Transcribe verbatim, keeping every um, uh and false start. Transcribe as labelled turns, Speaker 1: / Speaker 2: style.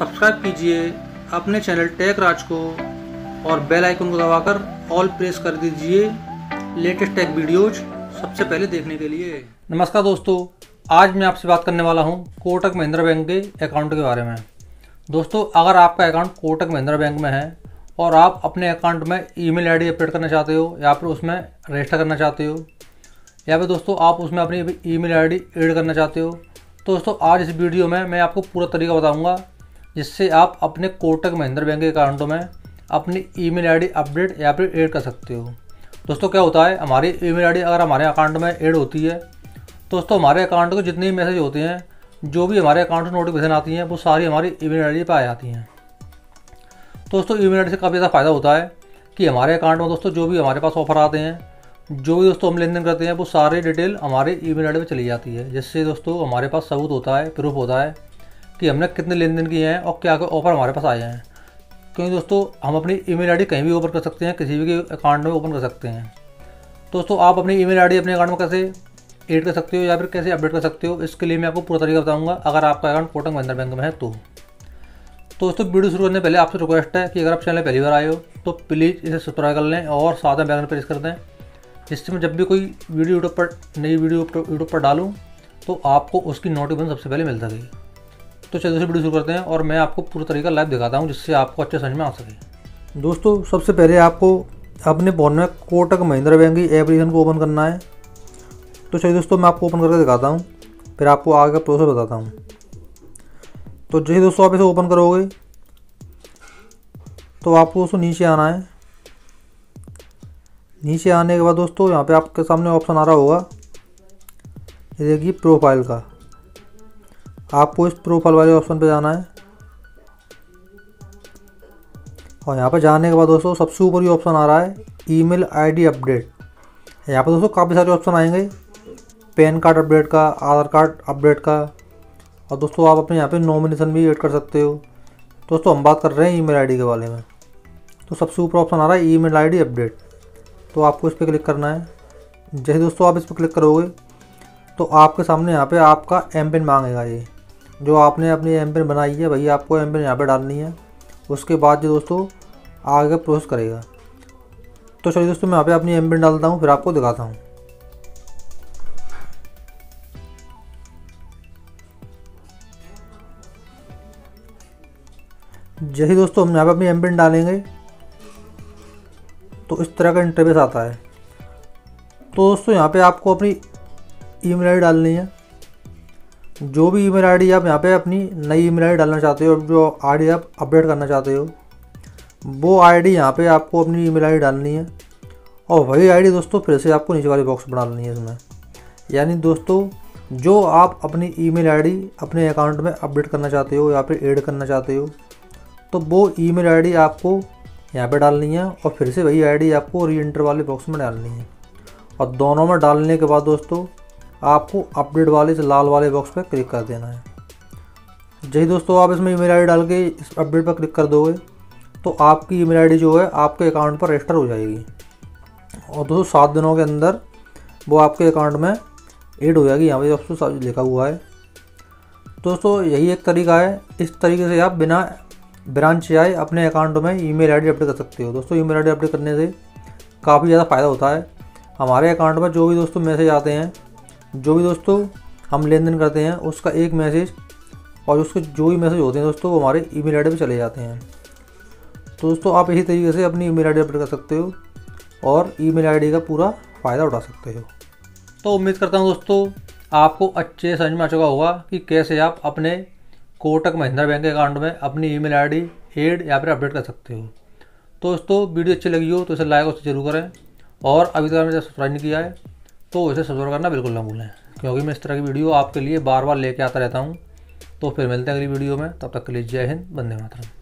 Speaker 1: Subscribe कीजिए अपने channel take राज को और बेल आइकन को दबाकर ऑल प्रेस कर दीजिए लेटेस्ट टेक वीडियोज सबसे पहले देखने के लिए। नमस्कार दोस्तों, आज मैं आपसे बात करने वाला हूं कोटक महिंद्रा बैंक के अकाउंट के बारे में। दोस्तों, अगर आपका अकाउंट कोटक महिंद्रा बैंक में है और आप अपने अकाउंट में ईमेल आईडी अपडेट करना चाहते हो या फिर उसमें रजिस्टर करना चाहते हो या फिर दोस्तों आप उसमें अपनी ईमेल आईडी ऐड करना चाहते हो, तो दोस्तों आज इस वीडियो में मैं आपको पूरा तरीका बताऊंगा जिससे आप अपने कोटक महिंद्रा बैंक के अकाउंटों में अपनी ईमेल आईडी अपडेट या फिर ऐड कर सकते हो। दोस्तों क्या होता है, हमारी ईमेल आईडी अगर हमारे अकाउंट में ऐड होती है तो दोस्तों हमारे अकाउंट को जितने भी मैसेज होते हैं, जो भी हमारे अकाउंट में नोटिफिकेशन आती हैं, वो सारी हमारी ईमेल आईडी पर आ जाती हैं। तो दोस्तों ईमेल आईडी से काफ़ी ज़्यादा फ़ायदा होता है कि हमारे अकाउंट में दोस्तों जो भी हमारे पास ऑफर आते हैं, जो भी दोस्तों हम लेन देन करते हैं, वो सारी डिटेल हमारे ईमेल आईडी पे चली जाती है, जिससे दोस्तों हमारे पास सबूत होता है, प्रूफ होता है कि हमने कितने लेन देन किए हैं और क्या क्या ऑफर हमारे पास आए हैं। क्योंकि दोस्तों हम अपनी ईमेल आईडी कहीं भी ओपन कर सकते हैं, किसी भी अकाउंट में ओपन कर सकते हैं। दोस्तों आप अपनी ईमेल आईडी अपने अकाउंट में कैसे ऐड कर सकते हो या फिर कैसे अपडेट कर सकते हो, इसके लिए मैं आपको पूरा तरीका बताऊँगा अगर आपका अकाउंट कोटक महिंद्रा बैंक में है तो। तो दोस्तों वीडियो शुरू करने पहले आपसे रिक्वेस्ट है कि अगर आप चैनल पहली बार आए हो तो प्लीज़ इसे सब्सक्राइब कर लें और साथ में बेल आइकन प्रेस कर दें, जिससे मैं जब भी कोई वीडियो यूट्यूब पर नई वीडियो यूट्यूब पर डालूं तो आपको उसकी नोटिफिकेशन सबसे पहले मिल सके। तो चलिए दूसरी वीडियो शुरू करते हैं और मैं आपको पूरा तरीका लाइव दिखाता हूं जिससे आपको अच्छे समझ में आ सके। दोस्तों सबसे पहले आपको अपने फ़ोन में कोटक महिंद्रा बैंक की एप्लीकेशन को ओपन करना है। तो चलिए दोस्तों मैं आपको ओपन करके दिखाता हूँ, फिर आपको आगे का प्रोसेस बताता हूँ। तो जैसे दोस्तों आप इसे ओपन करोगे तो आपको दोस्तों नीचे आना है। नीचे आने के बाद दोस्तों यहाँ पे आपके सामने ऑप्शन आ रहा होगा, ये देखिए प्रोफाइल का। आपको इस प्रोफाइल वाले ऑप्शन पे जाना है और यहाँ पे जाने के बाद दोस्तों सबसे ऊपर ये ऑप्शन आ रहा है ईमेल आईडी अपडेट। यहाँ पे दोस्तों काफ़ी सारे ऑप्शन आएंगे, पैन कार्ड अपडेट का, आधार कार्ड अपडेट का, और दोस्तों आप अपने यहाँ पे नॉमिनेशन भी ऐड कर सकते हो। दोस्तों हम बात कर रहे हैं ईमेल आईडी के बारे में। तो सबसे ऊपर ऑप्शन आ रहा है ईमेल आईडी अपडेट, तो आपको इस पर क्लिक करना है। जैसे दोस्तों आप इस पर क्लिक करोगे तो आपके सामने यहाँ पे आपका एम पिन मांगेगा। ये जो आपने अपनी एम पिन बनाई है वही आपको एम पिन यहाँ पे डालनी है। उसके बाद जो दोस्तों आगे प्रोसेस करेगा। तो चलिए दोस्तों मैं यहाँ पे अपनी एम पिन डालता हूँ, फिर आपको दिखाता हूँ। जैसे दोस्तों हम यहाँ पे अपनी एम पिन डालेंगे तो इस तरह का इंटरफेस आता है। तो दोस्तों यहाँ पे आपको अपनी ईमेल आईडी डालनी है। जो भी ईमेल आईडी आप यहाँ पे अपनी नई ईमेल आईडी डालना चाहते हो, जो आईडी आप अपडेट करना चाहते हो, वो आईडी यहाँ पे आपको अपनी ईमेल आईडी डालनी है और वही आईडी दोस्तों फिर से आपको नीचे वाले बॉक्स में डालनी है इसमें। यानी दोस्तों जो आप अपनी ईमेल आईडी अपने अकाउंट में अपडेट करना चाहते हो या फिर ऐड करना चाहते हो, तो वो ईमेल आईडी आपको यहाँ पे डालनी है और फिर से वही आईडी आपको री एंटर वाले बॉक्स में डालनी है। और दोनों में डालने के बाद दोस्तों आपको अपडेट वाले से लाल वाले बॉक्स पर क्लिक कर देना है। जैसे दोस्तों आप इसमें ईमेल आईडी डाल के इस अपडेट पर क्लिक कर दोगे तो आपकी ईमेल आईडी जो है आपके अकाउंट पर रजिस्टर हो जाएगी और दोस्तों सात दिनों के अंदर वो आपके अकाउंट में ऐड हो जाएगी। यहाँ पे दोस्तों लिखा हुआ है। दोस्तों यही एक तरीका है, इस तरीके से आप बिना ब्रांच आए अपने अकाउंट में ईमेल आईडी अपडेट कर सकते हो। दोस्तों ईमेल आईडी अपडेट करने से काफ़ी ज़्यादा फ़ायदा होता है। हमारे अकाउंट में जो भी दोस्तों मैसेज आते हैं, जो भी दोस्तों हम लेन देन करते हैं, उसका एक मैसेज और उसके जो भी मैसेज होते हैं दोस्तों वो हमारे ईमेल आईडी पे चले जाते हैं। तो दोस्तों आप इसी तरीके से अपनी ईमेल आईडी अपडेट कर सकते हो और ईमेल आईडी का पूरा फ़ायदा उठा सकते हो। तो उम्मीद करता हूँ दोस्तों आपको अच्छे समझ में आ चुका होगा कि कैसे आप अपने कोटक महिंद्रा बैंक के अकाउंट में अपनी ईमेल आईडी ऐड या फिर अपडेट कर सकते हो। तो दोस्तों वीडियो अच्छी लगी हो तो इसे लाइक और जरूर करें और अभी तक आपने सब्सक्राइब नहीं किया है तो इसे सब्सक्राइब करना बिल्कुल ना भूलें, क्योंकि मैं इस तरह की वीडियो आपके लिए बार बार लेके आता रहता हूँ। तो फिर मिलते हैं अगली वीडियो में, तब तक के लिए जय हिंद, वंदे मातरम।